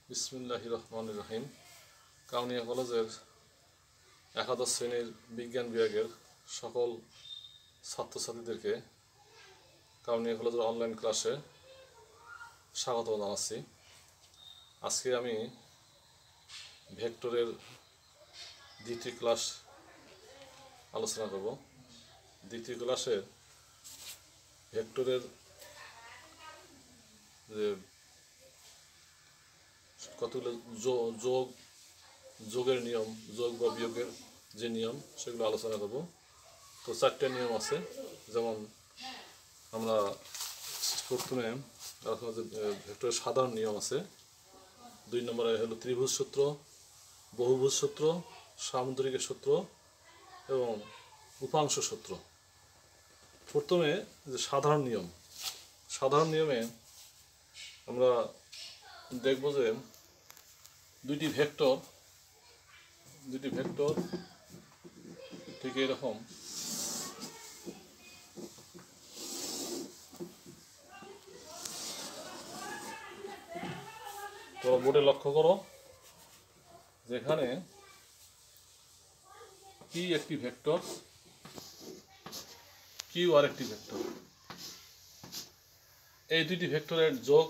বিসমিল্লাহির রহমানির রহিম। কাউনিয়া কলেজের একাদশ শ্রেণীর বিজ্ঞান বিভাগের সকল ছাত্রছাত্রীদেরকে কাউনিয়া কলেজের অনলাইন ক্লাসে স্বাগত জানাচ্ছি। আজকে আমি ভেক্টরের দ্বিতীয় ক্লাস আলোচনা করব। দ্বিতীয় ক্লাসে ভেক্টরের যে কতগুলো যোগের নিয়ম, যোগ বা বিয়োগের যে নিয়ম সেগুলো আলোচনা করব। তো 4টে নিয়ম আছে, যেমন আমরা প্রথমে ভেক্টরের সাধারণ নিয়ম আছে। 2 নম্বরে হলো ত্রিভুজ সূত্র, বহুভুজ সূত্র, সামুদ্রিকের সূত্র এবং উপাংশ সূত্র। প্রথমে যে সাধারণ নিয়মে আমরা দেখব যে দুইটি ভেক্টর ঠিক এরকম তোমরা বোর্ডে লক্ষ্য করো, যেখানে পি একটি ভেক্টর, কিউ আর একটি ভেক্টর। এই দুইটি ভেক্টরের যোগ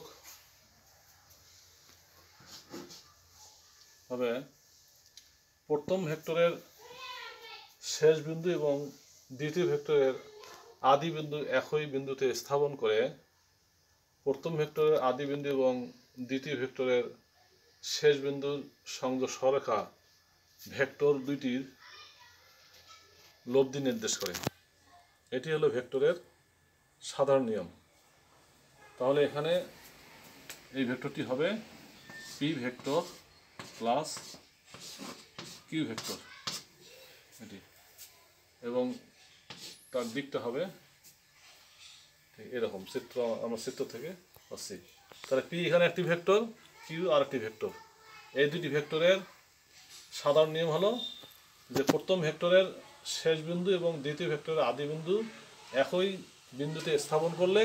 হবে প্রথম ভেক্টরের শেষ বিন্দু এবং দ্বিতীয় ভেক্টরের আদি বিন্দু একই বিন্দুতে স্থাপন করে প্রথম ভেক্টরের আদি বিন্দু এবং দ্বিতীয় ভেক্টরের শেষ বিন্দুর সংযোগ সরলরেখা ভেক্টর দুইটির লব্ধি নির্দেশ করে। এটি হলো ভেক্টরের সাধারণ নিয়ম। তাহলে এখানে এই ভেক্টরটি হবে P vector plus Q vector, এটি, এবং তার দিকটা হবে এরকম। আমরা চিত্র থেকে পাচ্ছি। তাহলে পি এখানে একটি ভেক্টর, কিউ আর একটি ভেক্টর। এই দুটি ভেক্টরের সাধারণ নিয়ম হলো যে প্রথম ভেক্টরের শেষ বিন্দু এবং দ্বিতীয় ভেক্টরের আদি বিন্দু একই বিন্দুতে স্থাপন করলে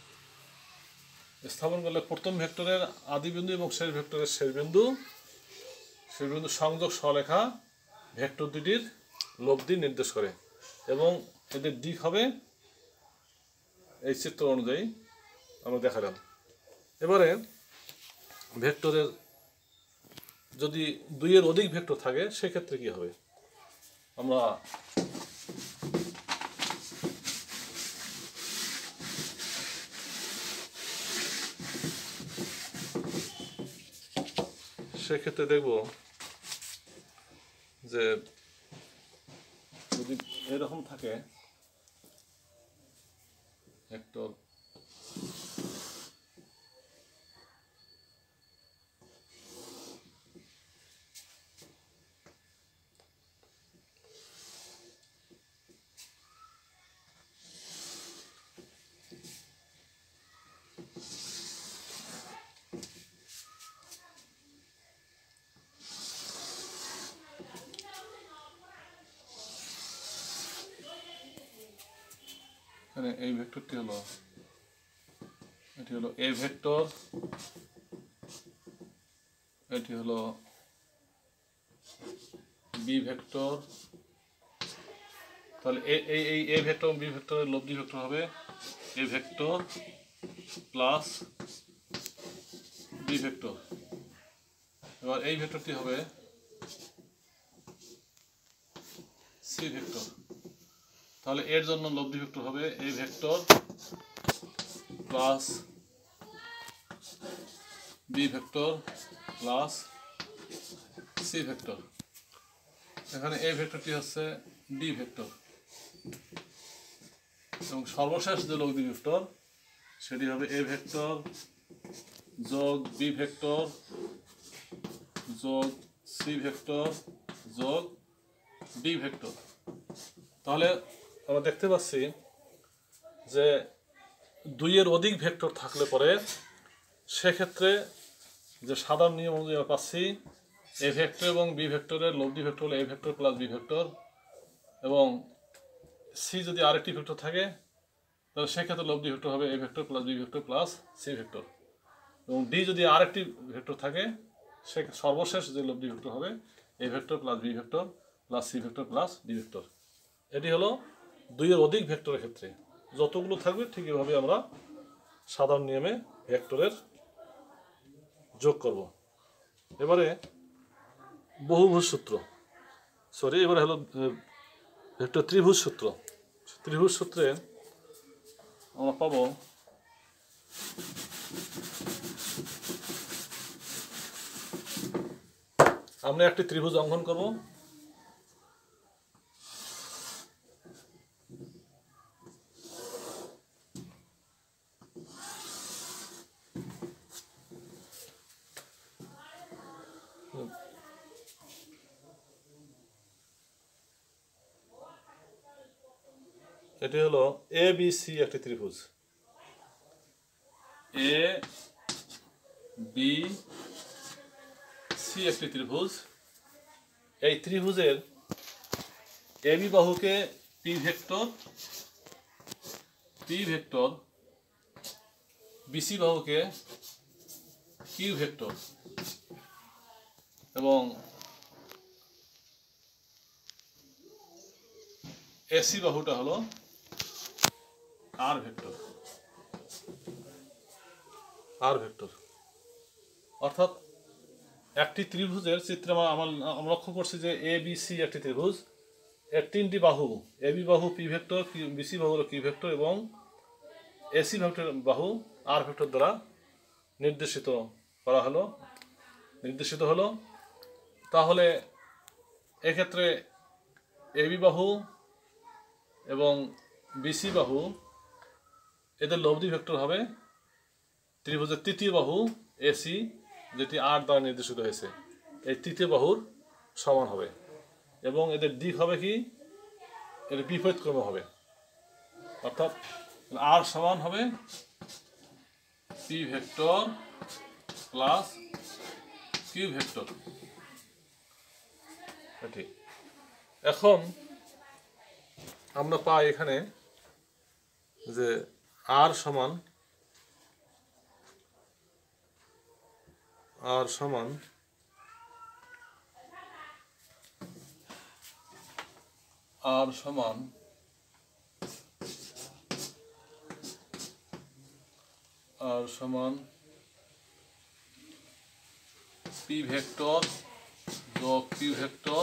প্রথম ভেক্টরের আদি বিন্দু এবং শেষ ভেক্টরের শেষ বিন্দু সংযোগ সরলরেখা ভেক্টর দুটির লব্ধি নির্দেশ করে, এবং এদের দিক হবে এই চিত্র অনুযায়ী আমরা দেখালাম। এবারে ভেক্টরের যদি 2-এর অধিক ভেক্টর থাকে সেক্ষেত্রে কি হবে, আমরা সেক্ষেত্রে দেখব যে যদি এরকম থাকে ভেক্টর, এখানে এই ভেক্টরটি হলো, এটি হলো এ ভেক্টর, এটি হলো বি ভেক্টর। তাহলে এই এ ভেক্টর বি ভেক্টরের লব্ধি ভেক্টর হবে A vector plus B vector. এবার এই ভেক্টরটি হবে সি ভেক্টর। তাহলে এর জন্য লব্ধি ভেক্টর হবে A vector plus B vector plus C vector. এখানে এ ভেক্টরটি হচ্ছে ডি ভেক্টর, এবং সর্বশেষ যে লব্ধি ভেক্টর সেটি হবে এ ভেক্টর যোগ বি ভেক্টর যোগ সি ভেক্টর যোগ ডি ভেক্টর। তাহলে আমরা দেখতে পাচ্ছি যে 2-এর অধিক ভেক্টর থাকলে পরে সেক্ষেত্রে যে সাধারণ নিয়ম অনুযায়ী আমরা পাচ্ছি এ ভেক্টর এবং বি ভেক্টরের লব্ধি ভেক্টর হলো A vector plus B vector, এবং সি যদি আরেকটি ভেক্টর থাকে তাহলে সেক্ষেত্রে লব্ধি ভেক্টর হবে A vector plus B vector plus C vector, এবং ডি যদি আরেকটি ভেক্টর থাকে সে সর্বশেষ যে লব্ধি ভেক্টর হবে A vector plus B vector plus C vector plus D vector. এটি হলো দুইয়ের অধিক ভেক্টরের ক্ষেত্রে যতগুলো থাকবে ঠিক এভাবে আমরা সাধারণ নিয়মে ভেক্টরের যোগ করব। এবারে বহুভুজ সূত্র, এবারে হলো ভেক্টর ত্রিভুজ সূত্র। ত্রিভুজ সূত্রে আমরা পাবো আমরা একটি ত্রিভুজ অঙ্কন করব। এটি হলো এ বি সি একটি ত্রিভুজ। এ বি সি একটি ত্রিভুজ। এই ত্রিভুজের এ বি বাহুকে পি ভেক্টর, বিসি বাহুকে কিউ ভেক্টর এবং এসি বাহুটা হলো আর ভেক্টর। অর্থাৎ একটি ত্রিভুজের চিত্রে আমরা লক্ষ্য করছি যে এ বি সি একটি ত্রিভুজ, এর তিনটি বাহু, এ বি বাহু পি ভেক্টর, বিসি বাহু হলো কিউ ভেক্টর এবং এসি ভেক্টর বাহু আর ভেক্টর দ্বারা নির্দেশিত হলো। তাহলে এক্ষেত্রে এ বি বাহু এবং বিসি বাহু এদের লব্ধি ভেক্টর হবে ত্রিভুজের তৃতীয় বাহু এসি, যেটি আর দ্বারা নির্দেশিত হয়েছে, এই তৃতীয় বাহুর সমান হবে এবং এদের দিক হবে কি, এর বিপরীত ক্রমে হবে। অর্থাৎ আর সমান হবে P vector plus Q vector. ঠিক এখন আমরা পাই এখানে যে আর সমান পি ভেক্টর যোগ কিউ ভেক্টর।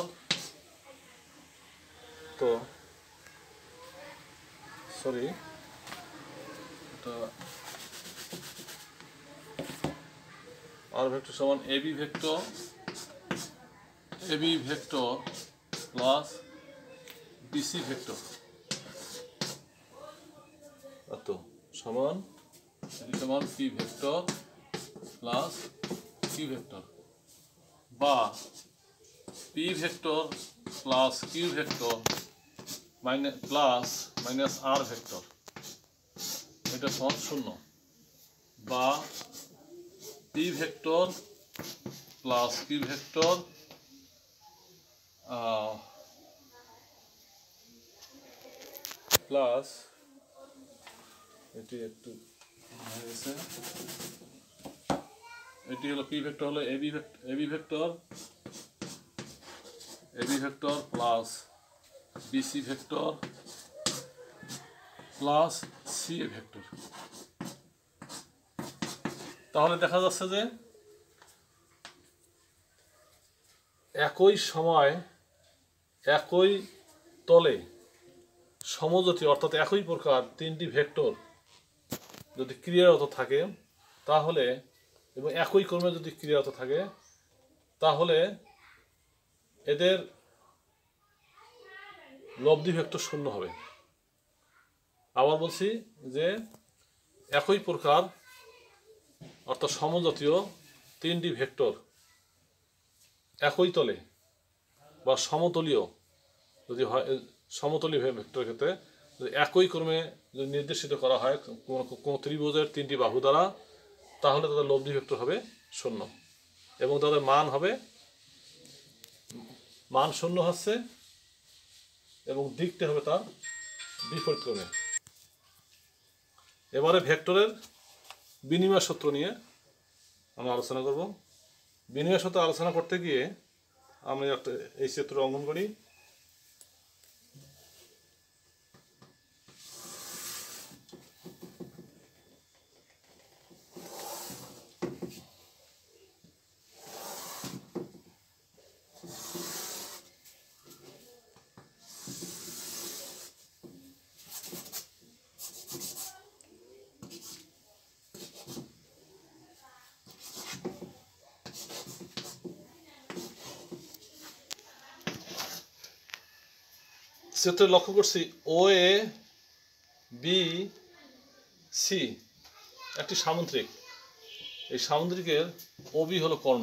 তো আর ভেক্টর সমান A B vector plus BC vector সমান P vector plus Q vector বা P vector plus Q vector plus minus R vector, এটা সমান 0 বা P vector plus Q vector plus এটি একটু হয়ে গেছে, এটি হলো পি ভেক্টর হলো A B vector plus BC vector plus C A vector. তাহলে দেখা যাচ্ছে যে একই সময় একই তলে সমজাতি অর্থাৎ একই প্রকার তিনটি ভেক্টর যদি ক্রিয়ারত থাকে তাহলে এবং একই ক্রমে যদি ক্রিয়ারত থাকে তাহলে এদের লব্ধি ভেক্টর 0 হবে। আবার বলছি যে একই প্রকার অর্থাৎ সমজাতীয় তিনটি ভেক্টর একই তলে বা সমতলীয় যদি হয়, সমতলীয় ভেক্টরের ক্ষেত্রে যদি একই ক্রমে যদি নির্দেশিত করা হয় কোনো ত্রিভুজের তিনটি বাহু দ্বারা, তাহলে তাদের লব্ধি ভেক্টর হবে 0 এবং তাদের মান 0 হচ্ছে এবং দিকটা হবে তার বিপরীত ক্রমে। এবারে ভেক্টরের বিনিময় সূত্র নিয়ে আমরা আলোচনা করব। বিনিময় সূত্র আলোচনা করতে গিয়ে আমি একটা এই চিত্র অঙ্কন করি। চিত্রে লক্ষ্য করছি ও এ বি সি একটি সামুদ্রিক। এই সামুদ্রিকের ওবি হলো কর্ণ।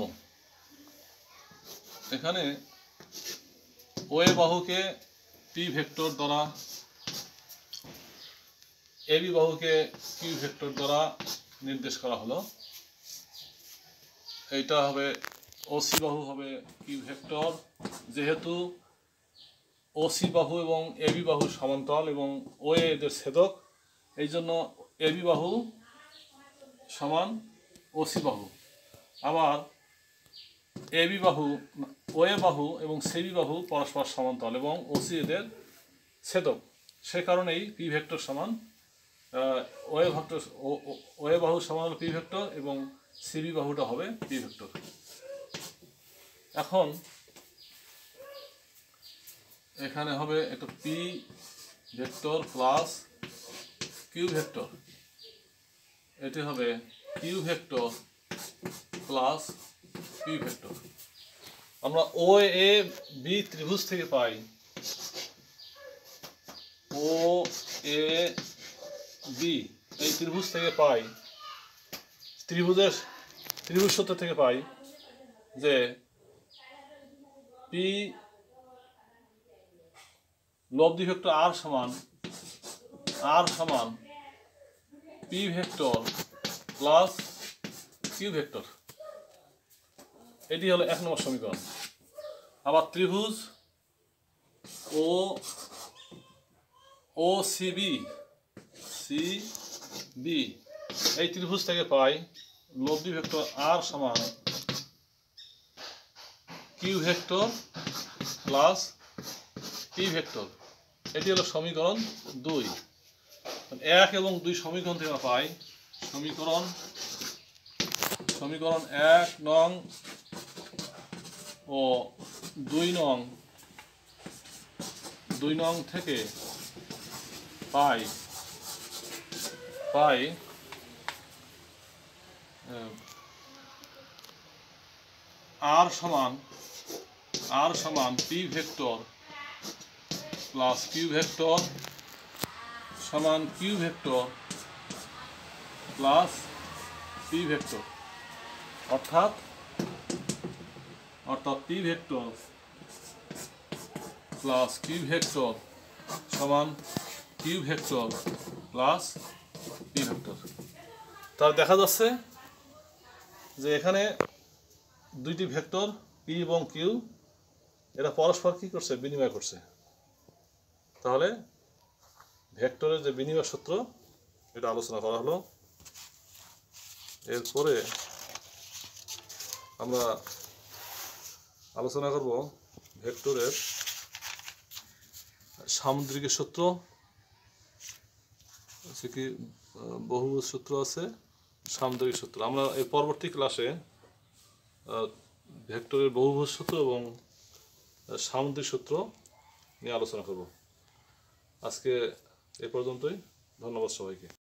এখানে ও এ বাহুকে পি ভেক্টর দ্বারা, এবি বাহুকে কিউ ভেক্টর দ্বারা নির্দেশ করা হলো। এইটা হবে ওসি বাহু হবে কিউ ভেক্টর, যেহেতু ওসি বাহু এবং এবি বাহু সমান্তরাল এবং ও এদের ছেদক, এই জন্য এবি বাহু সমান ওসি বাহু। আবার এবি বাহু, ও এ বাহু এবং সিবি বাহু পরস্পর সমান্তরাল এবং ওসি এদের ছেদক। সে কারণেই পি ভেক্টর সমান ও এ ভেক্টর, ও এ বাহু সমান হলো পি ভেক্টর এবং সিবি বাহুটা হবে পি ভেক্টর। এখন এখানে হবে একটা P vector plus Q vector, এটি হবে Q vector plus P vector. আমরা ও এ বি ত্রিভুজ থেকে পাই ও এ বি, এই ত্রিভুজ থেকে পাই ত্রিভুজ সূত্র থেকে পাই যে পি লব্ধি ভেক্টর আর সমান P vector plus Q vector. এটি হলো 1 নম্বর সমীকরণ। আবার ত্রিভুজ ও সিবি এই ত্রিভুজ থেকে পাই লব্ধি ভেক্টর আর সমান Q vector plus P vector. এটি হলো সমীকরণ 2। 1 এবং 2 সমীকরণ থেকে পাই সমীকরণ 1 নং ও 2 নং থেকে পাই আর সমান P vector plus Q vector সমান Q vector plus P vector, অর্থাৎ P vector plus Q vector সমান Q vector plus P vector. তাহলে দেখা যাচ্ছে যে এখানে দুইটি ভেক্টর পি এবং কিউ এরা পরস্পর কি করছে, বিনিময় করছে। তাহলে ভেক্টরের যে বিনিময় সূত্র এটা আলোচনা করা হলো। এরপরে আমরা আলোচনা করব ভেক্টরের সামুদ্রিকের সূত্র, সে কি বহুভুজ সূত্র আছে, সামুদ্রিক সূত্র। আমরা এই পরবর্তী ক্লাসে ভেক্টরের বহুভুজ সূত্র এবং সামুদ্রিক সূত্র নিয়ে আলোচনা করব। আজকে এ পর্যন্তই। ধন্যবাদ সবাইকে।